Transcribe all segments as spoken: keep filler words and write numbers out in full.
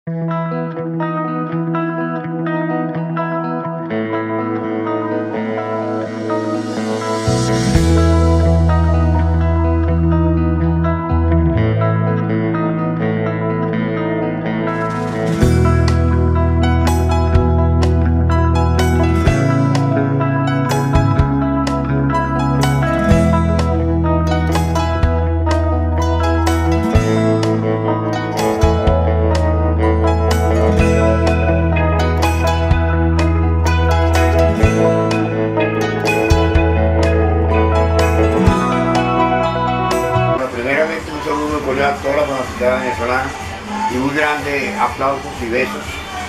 A toda la fanaticada venezolana y un grande aplausos y besos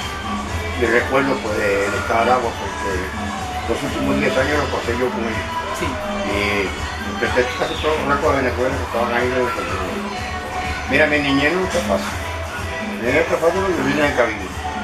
y recuerdo pues del estado de Aragua, porque los últimos diez años los pasé yo con ellos. Sí. Y empecé casi todos los racos de Venezuela que estaban ahí de Venezuela. Mira, mi niñez nunca pasa. Mi niñez nunca pasa porque yo vine en cabina.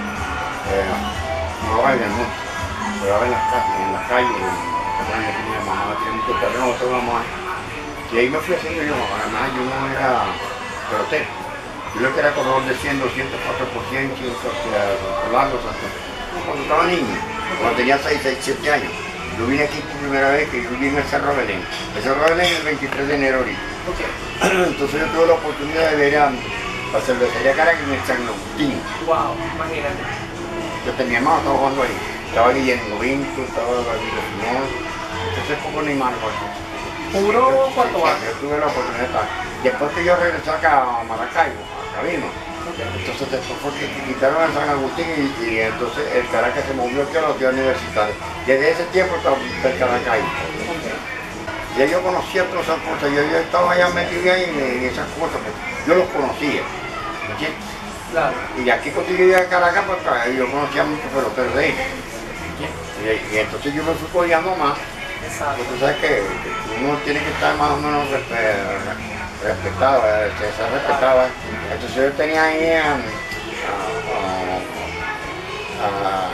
Eh, no jugaba en el mundo, jugaba en las calles, en las calles, en mi mamá tenía mucho terreno, no tengo mamá. Y ahí me fui haciendo yo, además yo no era pelotero. Yo lo que era corredor de cien, doscientos, cuatro por cien, largos, cuando estaba niño, cuando tenía seis, siete años. Yo vine aquí por primera vez, que yo vine al Cerro Belén. El Cerro Belén es el veintitrés de enero ahorita. Okay. Entonces yo tuve la oportunidad de ver a la cervecería Caracas en el San Agustín. Wow, imagínate. Yo tenía hermano, estaba jugando ahí. Estaba Guillermo Vinto, estaba Gabriel Simón. Entonces poco ni mal, ¿Puro cuánto va? Yo tuve la oportunidad de estar. Después que yo regresé acá a Maracaibo, a Cabima, okay. Entonces después fue que quitaron a San Agustín y, y entonces el Caracas se movió aquí a la ciudad universitaria. Desde ese tiempo estaba el Caracas. Okay. Ya yo conocía todas esas cosas, yo, yo estaba allá metido ahí en, en esas cosas, pues, yo los conocía. ¿Me entiendes? Claro. Y aquí cuando yo llegué a Caracas, pues yo conocía muchos peloteros de ellos. Y, y entonces yo me fui codeando más. Exacto. Tú sabes que uno tiene que estar más o menos respetado, se ser respetado. Entonces yo tenía ahí a, a, a,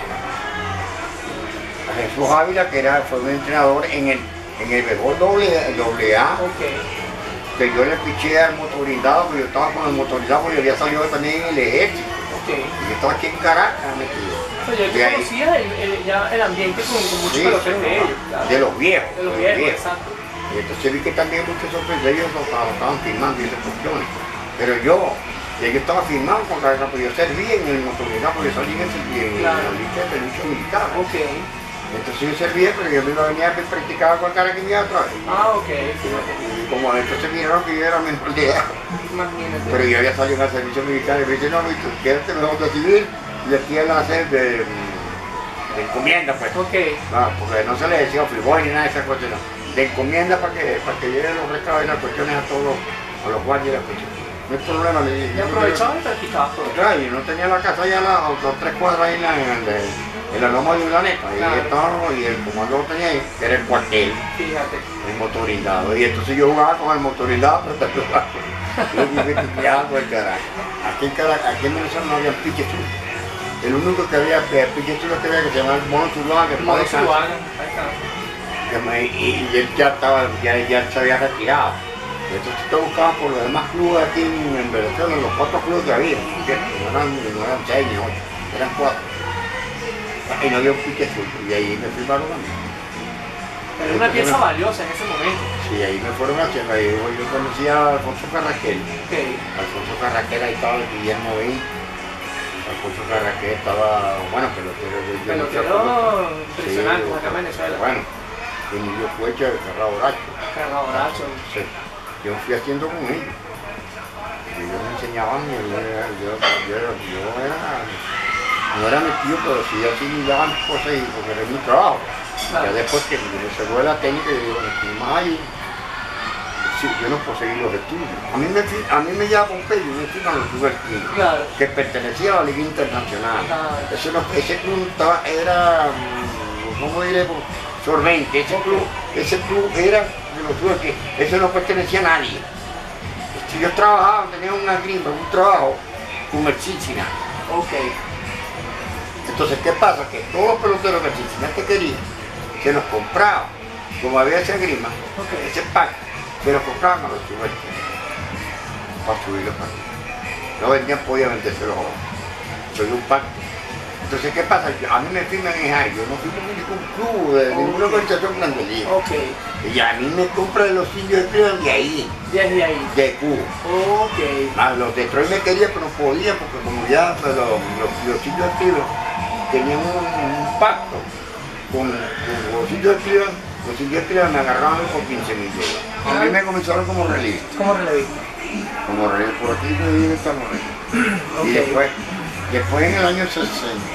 a Jesús Ávila, que era, fue un entrenador en el, en el béisbol doble, doble A, okay. Que yo le piché al motorizado, porque yo estaba con el motorizado, porque yo había salido también en el ejército. Okay. Y yo estaba aquí en Caracas metido. O sea, ya conocías el, el, ya el ambiente con, con muchos sí, peloteros de ellos. Claro. De los viejos. De los viejos, viejos. Exacto. Y entonces vi que también muchos otros de ellos lo estaban firmando y esas cuestiones. Pero yo, yo estaba firmado con Caracas, porque yo servía en el motorizado, porque yo salí en, el, en claro. la lista de servicio militar. Okay. Entonces yo servía, pero yo me iba a venir a practicar con Caracas y me iba otra vez. Ah, ok. Y como entonces miraron que yo era menor de edad. Imagínate. Pero yo había salido en el servicio militar y me dice, no, Víctor, quédate mejor de civil y aquí él hacer de, de encomienda, pues. Ok. No, porque no se le decía fribol ni nada de esas cosas, no. De encomienda para que, para que lleguen los recados y las cuestiones a todos los, a los guardias y las cuestiones. No hay problema, le dije. Y aprovechaba y practicaba todo. Claro, yo no tenía la casa ya a las tres cuadras ahí en la, en el, en la loma de Urdaneta, claro. Y, estaba, y el comando lo tenía ahí, que era el cuartel. Fíjate. El motorizado. Y entonces yo jugaba con el motorizado, pero te jugaba. Yo me criaba con el Caracas. Aquí en Caracas, aquí en Venezuela no había pique chulo. El único que había pique chulo que había que se llamaba el Mono Zuluaga, que Mono Zuluaga, ahí está. Y, y él ya estaba, ya, ya se había retirado. Entonces te buscaban por los demás clubes aquí en, en Venezuela, los cuatro clubes que había, ¿cierto? No eran, no eran seis ni ocho, eran cuatro. Y no había un pique chulo, y ahí me firmaron a mí. Pero una pieza me... valiosa en ese momento. Sí, ahí me fueron haciendo, ahí yo, yo conocí a Alfonso Carraquel. Okay. Alfonso Carraquel, ahí estaba el Guillermo Vinto. Alfonso Carraquel estaba, bueno, pelotero. Pelotero impresionante, sí, acá en Venezuela. Bueno, Emilio Fuecha, Carrao Bracho. Carrao Bracho. Sí, yo fui haciendo con ellos. Y ellos me enseñaban, yo, yo, yo, yo era, no era metido, pero sí así me daban cosas y porque era mi trabajo. Claro. Ya después que se fue la técnica, yo digo, bueno, más ahí, sí, yo no puedo seguir los estudios. A mí me, a mí me llama Pompeyo, yo me firman los clubes claro. Que pertenecía a la Liga Internacional. Claro. Ese, no, ese club estaba, era, ¿cómo diré? Sorbente. Ese club, ese club era de los clubes que eso no pertenecía a nadie. Si yo trabajaba, tenía una grima, un trabajo con el Cincinnati. Ok. Entonces, ¿qué pasa? Que todos los peloteros que el Cincinnati querían, se los compraban. Como había esa grima, okay. Ese pack, se los compraban a los clubes para subir los partidos. No vendían, podía venderse los ojos. soy un pacto. Entonces, ¿qué pasa? A mí me firman en High, yo no firmo en ningún club, de ninguna organización grande. Okay. Y a mí me compran los indios de Cleveland de ahí. Desde ahí. De Cuba. Ok. Ah, los de Detroit me querían, pero no podía, porque como ya pues, los, los, los indios de Cleveland tenían un, un pacto con, con los indios de Cleveland, los indios de Cleveland me agarraban por quince mil dólares. A mí me comenzaron como relevista. ¿Cómo relevista? Como relevista, por aquí me viven estamos relevista. Okay. Y después, después en el año sesenta,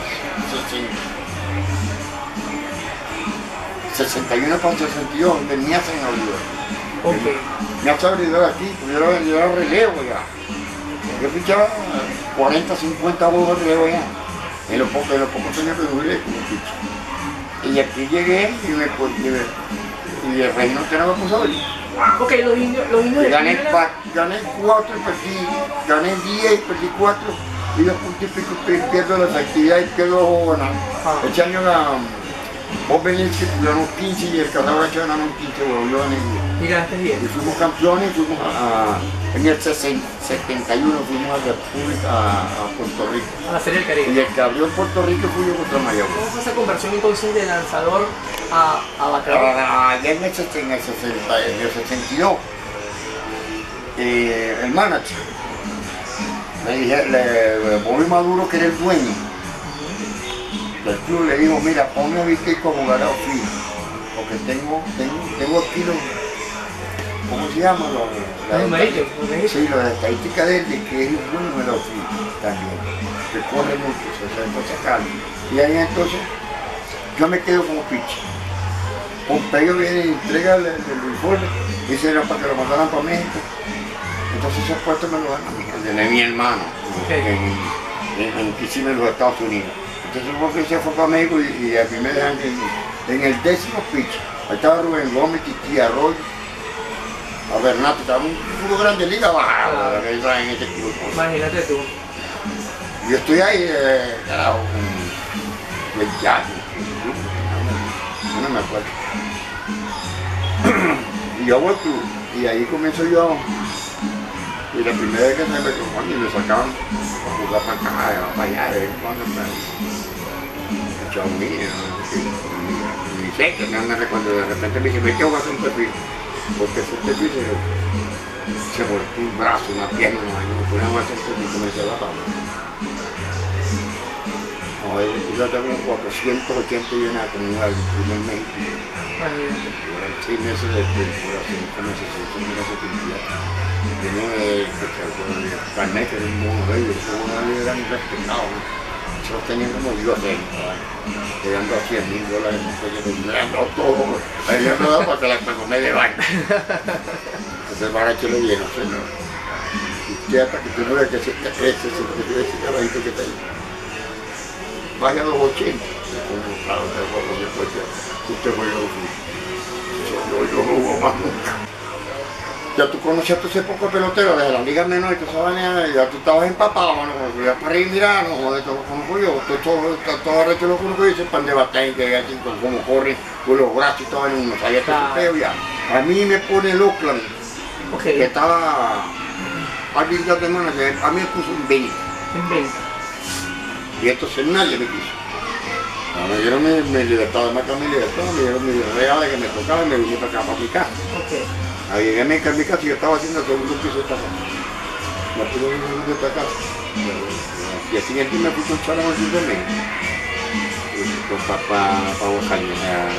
sesenta y uno con sesenta y dos venía sin abridor. Okay. Me hace abridor aquí, pues yo era, yo era relevo ya. Yo fichaba cuarenta, cincuenta bolos de relevo ya. En los pocos, en los pocos años que duré como ficha. Y aquí llegué y me y el reino que no me puso a abrir. Ok, los indios, los indios gané, pa, gané cuatro y perdí, gané diez y perdí cuatro. Y dos puntos y pico pierdo las actividades y pierdo los ganar. Ah. Este año vos venís que ganó quince y el Catabracho ganó quince huevos, yo gané diez. Y ganaste diez. Y fuimos campeones, fuimos a, a, en el setenta y uno fuimos a República, a, a Puerto Rico. A la Serie del Caribe. Y el que abrió en Puerto Rico fui yo contra Mayagüez. ¿Cómo fue esa conversión entonces de lanzador a, a bateador? Allá en el sesenta y dos, eh, el manager, le dije, le, Bobby Maduro, que era el dueño del club, le dijo, mira, ponme a Víctor como jugador fijo, porque tengo, tengo, tengo aquí los, ¿cómo se llama? Los, la, ¿Los numeritos? Sí, las estadísticas de él, de que es un buen jugador fijo también, que corre mucho, se sentó a sacarlo. Y ahí entonces, yo me quedo como pitcher. Pompeyo viene y entrega el, el, el uniforme, dice era para que lo mandaran para México. Entonces ese puesto me lo dan a mí, el de mi hermano, okay. en, en, en Kissimmee, en los Estados Unidos. Entonces se fue para México y, y aquí me dejan en, en el décimo pitch. Ahí estaba Rubén Gómez, Titi Arroyo, a Bernat, estaba un club grande liga baja, ah. que está en este club. Imagínate tú. Yo estoy ahí, eh, carajo, con el Jackie, no me acuerdo. Y yo voy al club, y ahí comienzo yo. Y la primera vez que se me tocó y me sacaban a jugar para acá, para allá, de vez en cuando me echaban un niño, ni sé, que no me recuerdo, de repente me dije, ve que voy a hacer un perfil, porque ese perfil se, se volteó un brazo, una pierna, no, me ponía a hacer un perfil y comencé a bajar. No, yo tengo como cuatrocientos ochenta y una comunidad el primer mes. Seis meses de temporada, cinco meses, seis meses de temporada. Yo no he carnet, que era un mono de ellos, como una ley eran respetados. Nosotros tenían como Dios dentro, te dando a cien mil dólares, me dando todo, me dando todo para que la comé de baño. Entonces el baracho lo lleno, señor. Y usted hasta que tú no veas que ese caballito que está ahí. Vaya a los ochenta, claro, después usted fue yo, yo, yo no hubo más nunca. Ya tú conocías a ese poco pelotero desde la liga menor y tú sabes, ya tú estabas empapado, mano, ya para arriba y mirar, no joder, todo lo conozco yo, todo, todo arrecho lo conozco yo, ese pan de batalla que así, como corre con los brazos y todo en uno, sabía que se peo ya. A mí me pone el Oakland, okay. Que estaba al día de manager, a mí me puso un veinte. Un veinte. Y entonces nadie me quiso. Me dieron mi, mi libertad, de marcar mi libertad, me dieron mi regalo que me tocaba y me vine para acá, para mi casa. Okay. Ahí llegué a mi casa y yo estaba haciendo el segundo piso de esta casa. Me pude ir de esta casa. Y al siguiente me puse un charón al de México. Para para Oaxaca,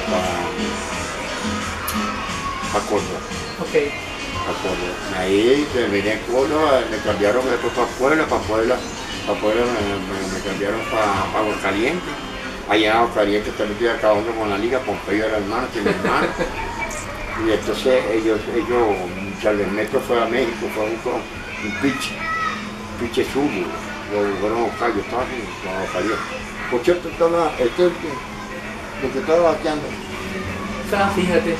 para Córdoba. Ok. Para Córdoba. Ahí terminé en Córdoba, me cambiaron después para Puebla, para Puebla. Para Puebla me, me, me cambiaron para pa Aguascalientes. Allá en Aguascalientes también estoy acabando con la liga, Pompeyo era hermano, que mi hermano. Y entonces ellos, ellos, Charles Metro fue a México, fue a buscar un pitch, un pitch zurdo, lo fueron a buscar, yo estaba aquí, cuando salió. Por cierto, estaba, este es lo que estaba bateando. Ah, fíjate.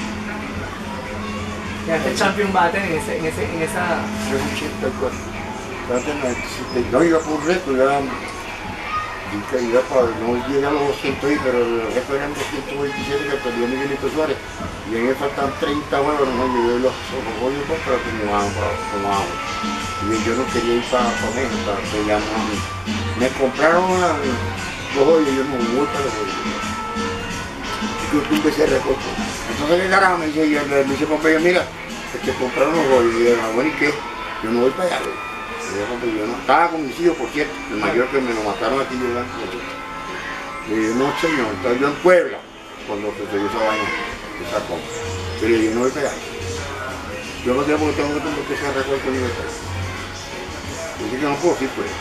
Ya este champion bate en, ese, en, ese, en esa... Yo ochenta y cuatro. No iba por un récord, iba, iba para, no llega a los doscientos, pero el récord eran doscientos veintisiete que perdió Miguelito Suárez. Y a mí me faltan treinta huevos, no llegué los pollos para como agua, como agua. Y yo no quería ir para, para México, para que llamar a mí. me compraron una, dos joyas y yo me gusta los joyas. Y yo empecé a recoger. Entonces, ¿qué carajo? Me dice, yo, me dice, Pompeyo, mira, te compraron los joyas. Y yo, bueno, ¿y qué? Yo no voy para allá, güey. Yo no estaba con mis hijos, por cierto, el mayor que me lo mataron aquí, yo blanco. Y yo, no, señor, estaba yo en Puebla, cuando sucedió esa vaina, esa compra. Pero yo no voy para allá. Yo no sé por qué tengo que tomar que se recuerdo ni de todo. Yo dije que no puedo, sí, pues.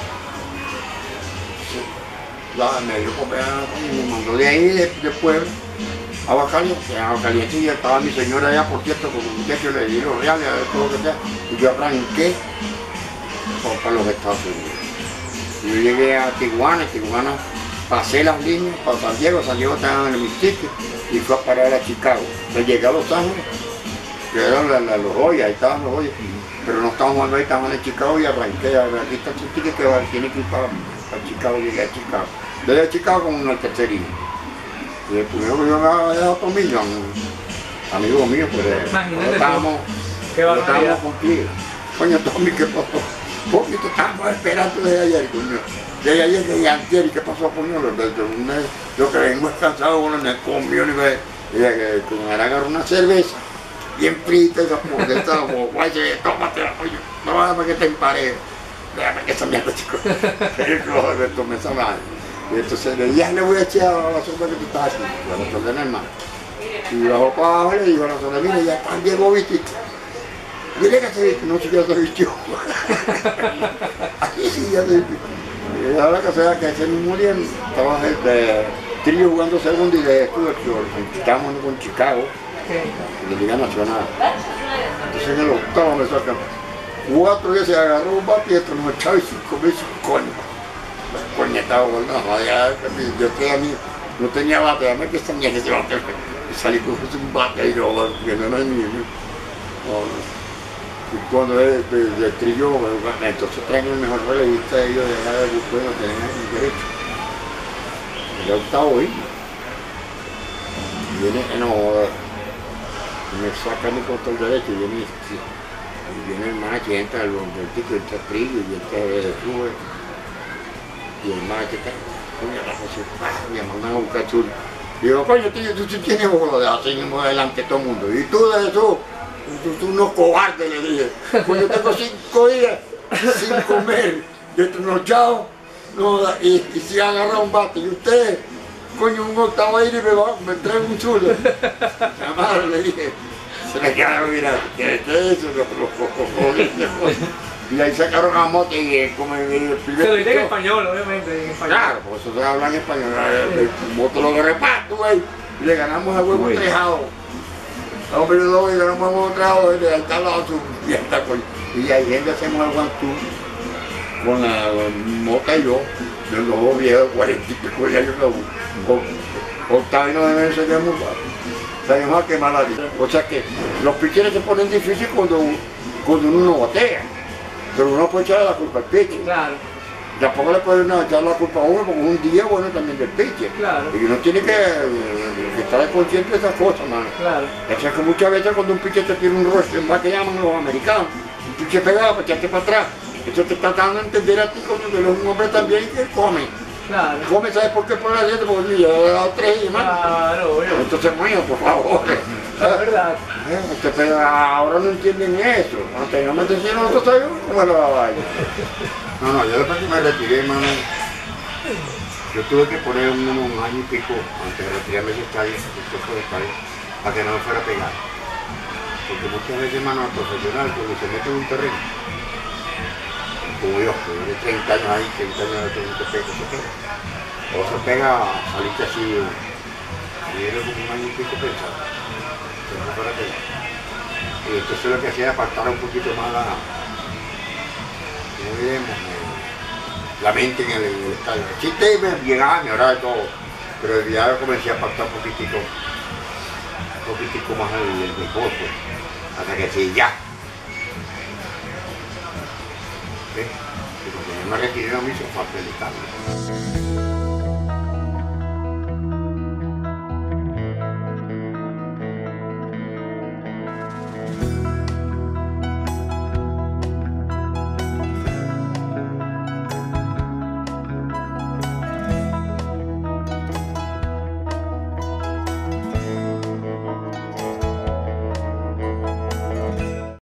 Ya me dio copiar y me mandó de ahí, de, de Puebla, a Aguascalientes. En Aguascalientes ya estaba mi señora allá, por cierto, con un muchacho, le di los reales, a ver todo lo que sea. Y yo arranqué para los Estados Unidos. Yo llegué a Tijuana, Tijuana pasé las líneas para San Diego, San Diego estaba en el Mississippi y fue a parar a Chicago. Entonces llegué a Los Ángeles, que eran la, la, los Joyas, ahí estaban los Joyas, pero no estábamos jugando ahí, estábamos en Chicago y arranqué, aquí está su ticket que va, tiene que ir para, para Chicago, llegué a Chicago. Desde Chicago como una tercerina. Y el primero que yo me había dado por mí, amigo mío, pues no estábamos, no estábamos cumplidos. Coño, Tommy, ¿qué pasó? Porque te estábamos esperando desde ayer, coño. Desde ayer, desde ayer, ¿y qué pasó, coño? Yo que vengo descansado, bueno, me comió, ni me... que me agarró una cerveza, bien frita, esa por de esta, como, guay, tómatela, coño, no vas a ver que te emparejo. Déjame que esa mierda, chico. Yo me tomé esa madre. Y entonces, ya le voy a echar a la sopa que tú estás haciendo, a la sopa de hermano. Y bajó para abajo y le dijo a la sopa, mira, ya están bien bobitos. Dile que se vistió, no sé qué se vistió. Aquí sí ya se vistió. Y ahora que sea que ese mismo día estaba el de trío jugando segundo y de Stuart, estábamos con Chicago, de Liga Nacional. Entonces en el octavo me sacan. Cuatro días se agarró un bate y otro nos echaba y cinco veces un coño. Coñetado, no, yo estoy a mí, no tenía bate, dame que esta mierda ese bate. Y salí con un bate y yo, que no era mío. Y cuando es de, de trillo, entonces traen el mejor relevista de ellos de allá de Busto, no tienen el derecho. El octavo himno. Viene, no, me saca mi control derecho y viene, y viene el macho y entra el bombetico, entra trillo y entra el flujo. Y el macho está, coño, la cosa, me mandan a buscar chulo. Y digo, coño, tío, tú, tú tienes bola de hacer delante de todo el mundo. Y tú de eso. Tú, tú no cobarde, le dije. Pues yo tengo cinco días sin comer, yo estoy nochado, no, y, y si agarra un bate, y usted, coño, un octavo aire y me, va, me trae un chulo. La madre le dije, se me quedaron mirando, ¿qué es eso? Y ahí sacaron a mote y como en el primer... Se lo dice en español, obviamente, en español. Claro, por eso se habla en español, el moto lo reparto, güey, y le ganamos a huevo trejado. Estamos perdiendo y ganamos a huevo trejado, ahí está al lado su mierda, coño. Y ahí gente hacemos el guantú con la mota y yo, de los dos viejos, cuarenta y pico de años, con octavo y no deben ser que muy fácil. Salimos a quemar la vida. O sea que los picheles se ponen difíciles cuando, cuando uno no batea. Pero uno puede echar la culpa al pitcher. Claro. Tampoco le puede no, echar la culpa a uno porque un día bueno también del pitcher. Claro. Y uno tiene que, que estar consciente de esas cosas, mano. Claro. O sea que muchas veces cuando un pitcher te tiene un rush, en que llaman los americanos, un pitcher pegado para echarte para atrás. Eso te está dando a entender a ti como que eres un hombre también que come. Claro. Come, ¿sabes por qué? Por la dieta, porque yo le he dado tres y más. Claro, obvio. Entonces, mío, por favor. Es verdad. Eh, pero ahora no entienden eso. Anteriormente sí nosotros sabíamos cómo era la vaina. No, no, yo después que me retiré, hermano, yo tuve que poner un, un año y pico antes de retirarme ese estadio, de estadio, para que no me fuera a pegar. Porque muchas veces, hermano, el profesional, cuando se mete en un terreno, como yo, que tiene treinta años ahí, treinta años de terreno, se pega, se pega. O se pega, saliste así, y era como un año y pico pensado. Y entonces lo que hacía era apartar un poquito más la, como diremos, la mente en el, en el estadio. El chiste me llegaba, me oraba y todo, pero ya comencé a apartar un poquitico, un poquitico más el, el béisbol, pues, hasta que sí, ya. ¿Ves? Y cuando yo me retiré, no me hizo falta el estadio.